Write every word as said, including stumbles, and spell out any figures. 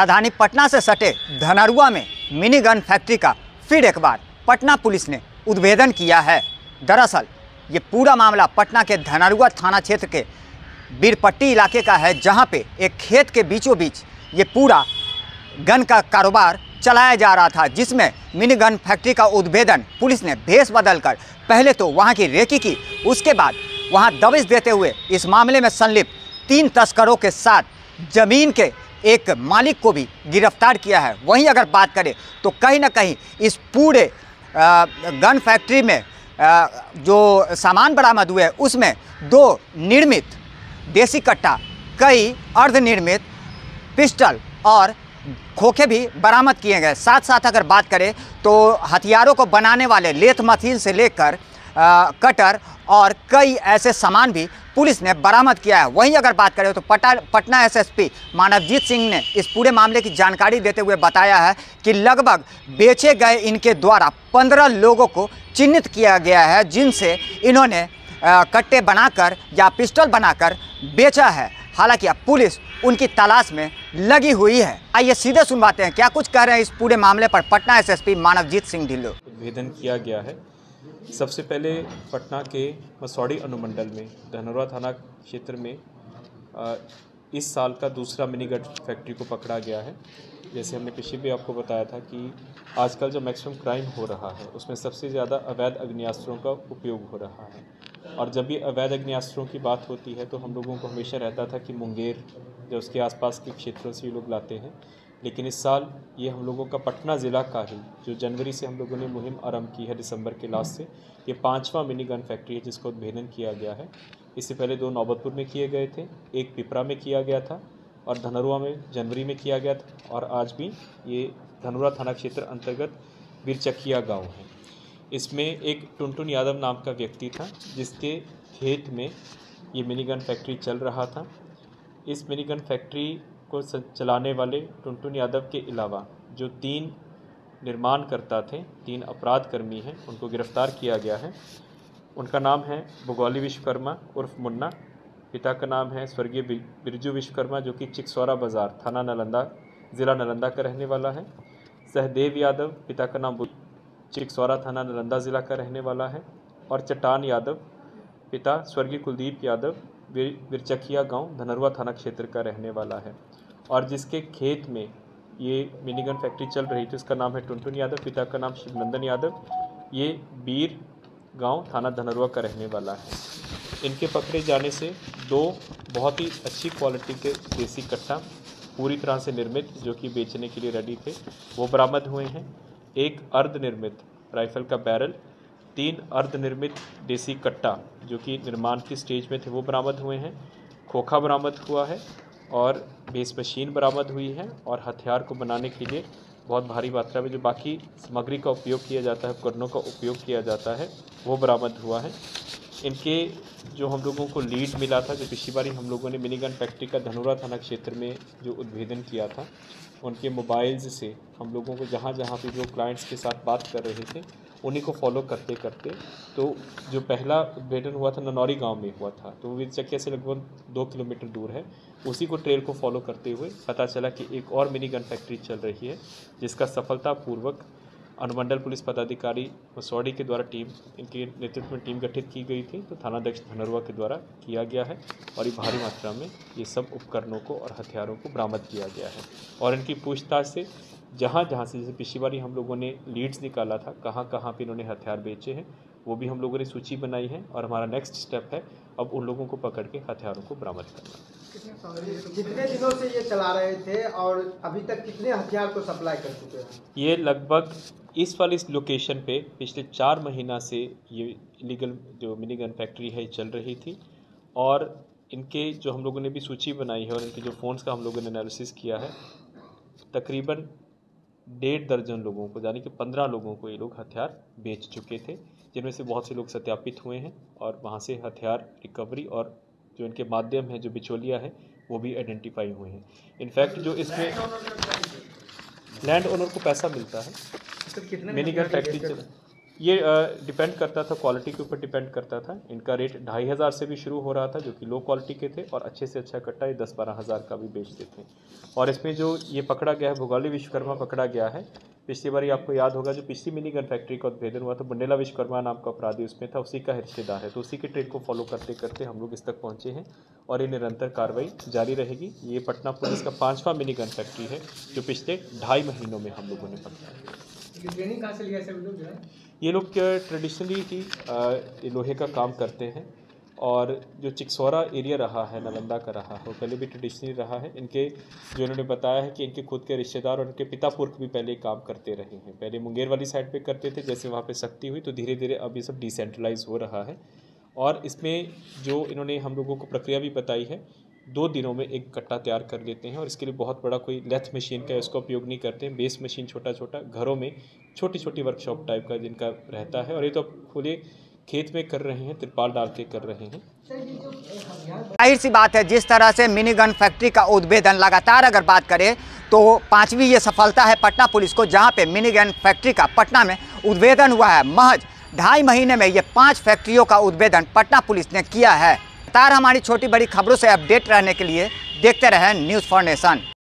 राजधानी पटना से सटे धनरुआ में मिनी गन फैक्ट्री का फिर एक बार पटना पुलिस ने उद्भेदन किया है। दरअसल ये पूरा मामला पटना के धनरुआ थाना क्षेत्र के बीरपट्टी इलाके का है, जहां पे एक खेत के बीचों बीच ये पूरा गन का कारोबार चलाया जा रहा था, जिसमें मिनी गन फैक्ट्री का उद्भेदन पुलिस ने भेष बदलकर पहले तो वहां की रेकी की, उसके बाद वहां दबिश देते हुए इस मामले में संलिप्त तीन तस्करों के साथ जमीन के एक मालिक को भी गिरफ्तार किया है। वहीं अगर बात करें तो कहीं ना कहीं इस पूरे आ, गन फैक्ट्री में आ, जो सामान बरामद हुए उसमें दो निर्मित देसी कट्टा, कई अर्धनिर्मित पिस्टल और खोखे भी बरामद किए गए। साथ साथ अगर बात करें तो हथियारों को बनाने वाले लेथ मशीन से लेकर आ, कटर और कई ऐसे सामान भी पुलिस ने बरामद किया है। वहीं अगर बात करें तो पटा पटना एसएसपी मानवजीत सिंह ने इस पूरे मामले की जानकारी देते हुए बताया है कि लगभग बेचे गए इनके द्वारा पंद्रह लोगों को चिन्हित किया गया है, जिनसे इन्होंने आ, कट्टे बनाकर या पिस्टल बनाकर बेचा है। हालांकि अब पुलिस उनकी तलाश में लगी हुई है। आइए सीधे सुनवाते हैं क्या कुछ कह रहे हैं इस पूरे मामले पर पटना एसएसपी मानवजीत सिंह ढिल्लों। उद्भेदन किया गया है। सबसे पहले पटना के मसौड़ी अनुमंडल में धनरुआ थाना क्षेत्र में इस साल का दूसरा मिनी गन फैक्ट्री को पकड़ा गया है। जैसे हमने पिछले भी आपको बताया था कि आजकल जो मैक्सिमम क्राइम हो रहा है उसमें सबसे ज़्यादा अवैध अग्नियास्त्रों का उपयोग हो रहा है, और जब भी अवैध अग्नियास्त्रों की बात होती है तो हम लोगों को हमेशा रहता था कि मुंगेर या उसके आसपास के क्षेत्रों से ये लोग लाते हैं, लेकिन इस साल ये हम लोगों का पटना ज़िला का ही जो जनवरी से हम लोगों ने मुहिम आरंभ की है, दिसंबर के लास्ट से, ये पांचवा मिनी गन फैक्ट्री है जिसका उद्भेदन किया गया है। इससे पहले दो नौबतपुर में किए गए थे, एक पिपरा में किया गया था और धनरुआ में जनवरी में किया गया था, और आज भी ये धनरुआ थाना क्षेत्र अंतर्गत बीरचकिया गाँव है। इसमें एक टुनटुन यादव नाम का व्यक्ति था जिसके खेत में ये मिनी गन फैक्ट्री चल रहा था। इस मिनी गन फैक्ट्री को चलाने वाले टुनटुन यादव के अलावा जो तीन निर्माणकर्ता थे, तीन अपराध कर्मी हैं, उनको गिरफ्तार किया गया है। उनका नाम है भुगौली विश्वकर्मा उर्फ मुन्ना, पिता का नाम है स्वर्गीय बिरजू विश्वकर्मा जो कि चिकसौरा बाज़ार थाना नालंदा ज़िला नालंदा का रहने वाला है। सहदेव यादव, पिता का नाम चिकसौरा थाना नालंदा ज़िला का रहने वाला है। और चट्टान यादव, पिता स्वर्गीय कुलदीप यादव, बीरचकिया गांव धनरुआ थाना क्षेत्र का रहने वाला है। और जिसके खेत में ये मिनी गन फैक्ट्री चल रही थी उसका नाम है टुनटुन यादव, पिता का नाम शिवनंदन यादव, ये बीर गांव थाना धनरुआ का रहने वाला है। इनके पकड़े जाने से दो बहुत ही अच्छी क्वालिटी के देसी कट्टा पूरी तरह से निर्मित जो कि बेचने के लिए रेडी थे वो बरामद हुए हैं। एक अर्धनिर्मित राइफल का बैरल, तीन अर्धनिर्मित देसी कट्टा जो कि निर्माण की स्टेज में थे वो बरामद हुए हैं। खोखा बरामद हुआ है और बेस मशीन बरामद हुई है, और हथियार को बनाने के लिए बहुत भारी मात्रा में जो बाकी सामग्री का उपयोग किया जाता है, उपकरणों का उपयोग किया जाता है, वो बरामद हुआ है। इनके जो हम लोगों को लीड मिला था, जो पिछली बारी हम लोगों ने मिनी गन फैक्ट्री का धनरुआ थाना क्षेत्र में जो उद्भेदन किया था, उनके मोबाइल्स से हम लोगों को जहाँ जहाँ पे जो क्लाइंट्स के साथ बात कर रहे थे उन्हीं को फॉलो करते करते तो जो पहला उद्भेदन हुआ था ननौरी गांव में हुआ था, तो वो बीरचकिया से लगभग दो किलोमीटर दूर है। उसी को ट्रेल को फॉलो करते हुए पता चला कि एक और मिनी गन फैक्ट्री चल रही है, जिसका सफलतापूर्वक अनुमंडल पुलिस पदाधिकारी मसौड़ी के द्वारा टीम इनके नेतृत्व में टीम गठित की गई थी, तो थानाध्यक्ष धनरुआ के द्वारा किया गया है, और ये भारी मात्रा में ये सब उपकरणों को और हथियारों को बरामद किया गया है। और इनकी पूछताछ से जहाँ जहाँ से जैसे पिछली बारी हम लोगों ने लीड्स निकाला था, कहाँ कहाँ पे इन्होंने हथियार बेचे हैं, वो भी हम लोगों ने सूची बनाई है, और हमारा नेक्स्ट स्टेप है अब उन लोगों को पकड़ के हथियारों को बरामद करना। कितने दिनों से ये चला रहे थे और अभी तक कितने हथियार को सप्लाई कर चुके हैं? ये लगभग इस वाली इस लोकेशन पे पिछले चार महीना से ये इलीगल जो मिनी गन फैक्ट्री है चल रही थी, और इनके जो हम लोगों ने भी सूची बनाई है और इनके जो फ़ोन्स का हम लोगों ने एनालिसिस किया है, तकरीबन डेढ़ दर्जन लोगों को यानी कि पंद्रह लोगों को ये लोग हथियार बेच चुके थे, जिनमें से बहुत से लोग सत्यापित हुए हैं और वहाँ से हथियार रिकवरी और जो इनके माध्यम है जो बिचौलिया है वो भी आइडेंटिफाई हुए हैं। इनफैक्ट जो इसमें लैंड ओनर को पैसा मिलता है मिनी गन फैक्ट्री चला, ये डिपेंड करता था, क्वालिटी के ऊपर डिपेंड करता था। इनका रेट ढाई हज़ार से भी शुरू हो रहा था, जो कि लो क्वालिटी के थे, और अच्छे से अच्छा कट्टा ये दस बारह हज़ार का भी बेचते थे। और इसमें जो ये पकड़ा गया है, भोगाली विश्वकर्मा पकड़ा गया है। पिछली बार आपको याद होगा, जो पिछली मिनी गन फैक्ट्री का उद्भेदन हुआ था, बुंडेला विश्वकर्मा नाम का अपराधी उसमें था, उसी का रिश्तेदार है। तो उसी के ट्रेड को फॉलो करते करते हम लोग इस तक पहुँचे हैं, और ये निरंतर कार्रवाई जारी रहेगी। ये पटना पुलिस का पाँचवा मिनी गन फैक्ट्री है, जो पिछले ढाई महीनों में हम लोगों ने पकड़ा है। ट्रेनिंग कहाँ से लिया सर लोग? ये लोग ट्रेडिशनली ही लोहे का काम करते हैं, और जो चिकसौरा एरिया रहा है, नालंदा का रहा है, वो पहले भी ट्रेडिशनली रहा है। इनके जो इन्होंने बताया है कि इनके खुद के रिश्तेदार और इनके पिता पुरख भी पहले काम करते रहे हैं। पहले मुंगेर वाली साइड पे करते थे, जैसे वहाँ पे सख्ती हुई तो धीरे धीरे अब ये सब डिसेंट्रलाइज हो रहा है। और इसमें जो इन्होंने हम लोगों को प्रक्रिया भी बताई है, दो दिनों में एक कट्टा तैयार कर लेते हैं, और इसके लिए बहुत बड़ा कोई लेथ मशीन का इसका उपयोग नहीं करते हैं। बेस मशीन छोटा छोटा घरों में छोटी छोटी वर्कशॉप टाइप का जिनका रहता है, और ये तो खुले खेत में कर रहे हैं, तिरपाल डाल के कर रहे हैं। जाहिर सी बात है, जिस तरह से मिनी गन फैक्ट्री का उद्भेदन लगातार अगर बात करें तो पांचवी ये सफलता है पटना पुलिस को, जहां पे मिनी गन फैक्ट्री का पटना में उद्भेदन हुआ है। महज ढाई महीने में ये पांच फैक्ट्रियों का उद्भेदन पटना पुलिस ने किया है। लगातार हमारी छोटी बड़ी खबरों से अपडेट रहने के लिए देखते रहें न्यूज़ फॉर नेशन।